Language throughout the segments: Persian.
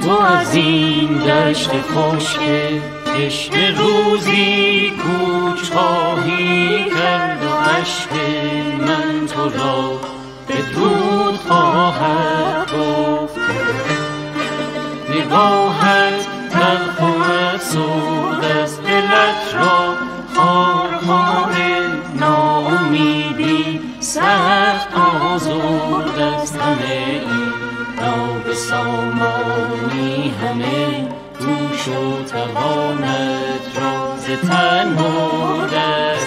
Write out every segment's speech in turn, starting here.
تو از این دشت خشک تشنه روزی کوچ خواهی کرد و عشق من تو را بدرود خواهد گفت. نگاهت تلخ و افسرد است، دلت را خار ناامیدی سخت آزرد است. همه این ناب سامانی همه دوش و توانت را ز تن برده است.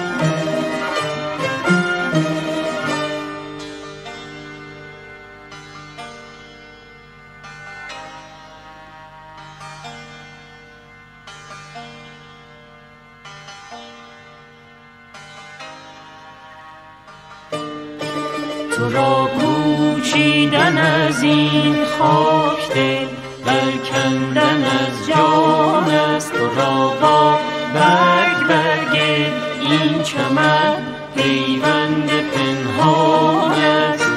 تو را کوچیدن از این خاک دل برکندن از جان است. تو را با برگ این چمن پیوند پنهان است.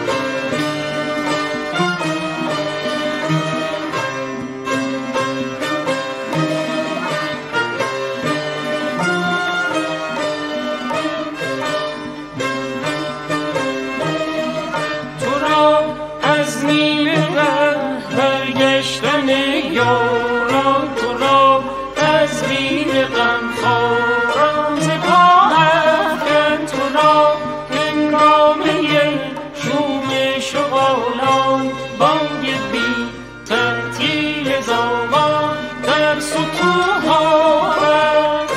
یاران تو را از بیم غمخواران ز پا افکن. تو را هنگامه شوم شغالان بانگ بی تعطیل زاغان در سطوح است.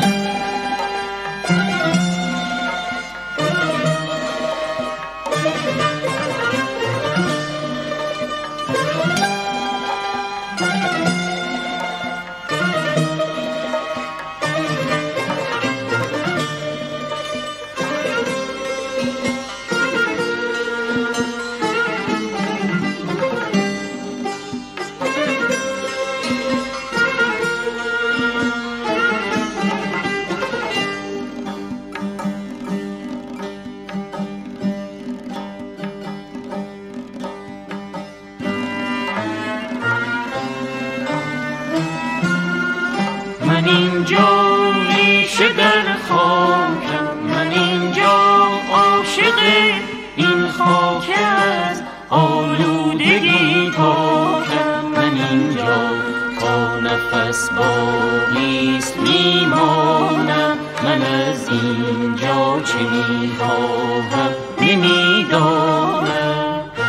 من اینجا ریشه در خاکم، من اینجا عاشق این خاک از آلودگی پاکم. من اینجا تا نفس باقیست میمانم. من از اینجا چه میخواهم نمیدانم.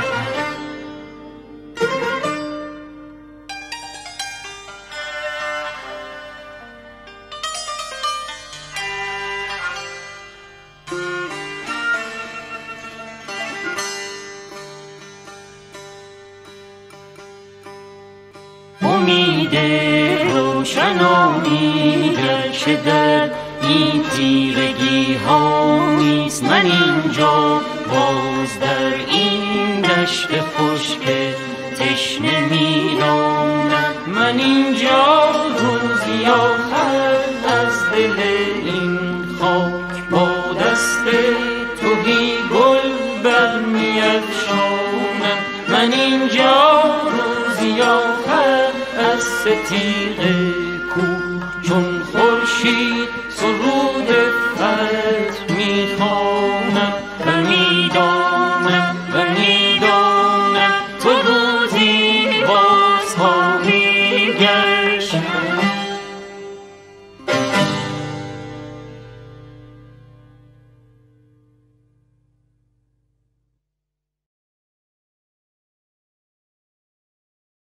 امید روشنایی گرچه در این تیرگی ها نیست. من اینجا باز در این دشت خشک تشنه میرانم. من اینجا روزی آخر از دل این خاک با دست تهی گل برمی‌افشانم. من اینجا روزی آخر از ستیغ کوه چون خورشید سرود فتح میخوانم. و میدانم تو روزی باز خواهی گشت.